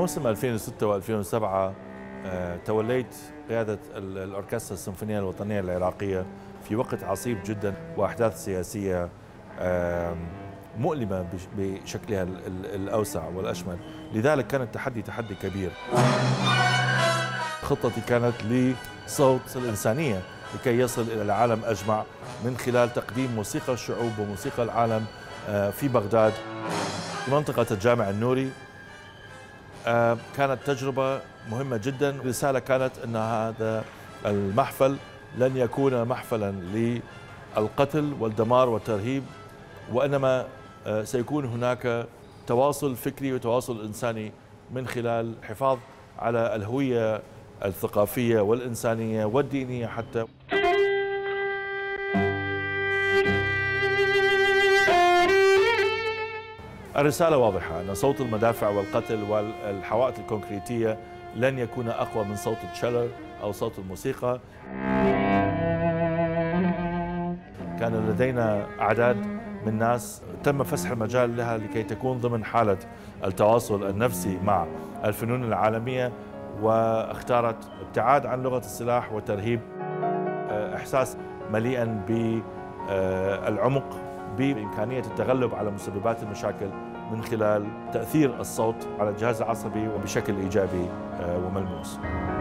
موسم 2006 و2007 توليت قيادة الأوركسترا السيمفونية الوطنية العراقية في وقت عصيب جدا وأحداث سياسية مؤلمة بشكلها الأوسع والأشمل. لذلك كان التحدي تحدي كبير. خطتي كانت لصوت الإنسانية لكي يصل إلى العالم أجمع من خلال تقديم موسيقى الشعوب وموسيقى العالم في بغداد. منطقة الجامع النوري كانت تجربة مهمة جدا. الرسالة كانت أن هذا المحفل لن يكون محفلا للقتل والدمار والترهيب، وإنما سيكون هناك تواصل فكري وتواصل إنساني من خلال الحفاظ على الهوية الثقافية والإنسانية والدينية حتى. الرسالة واضحة أن صوت المدافع والقتل والحوائط الكونكريتية لن يكون أقوى من صوت التشيلر أو صوت الموسيقى. كان لدينا أعداد من ناس تم فسح المجال لها لكي تكون ضمن حالة التواصل النفسي مع الفنون العالمية، واختارت ابتعاد عن لغة السلاح والترهيب، إحساس مليئا بالعمق بإمكانية التغلب على مسببات المشاكل من خلال تأثير الصوت على الجهاز العصبي وبشكل إيجابي وملموس.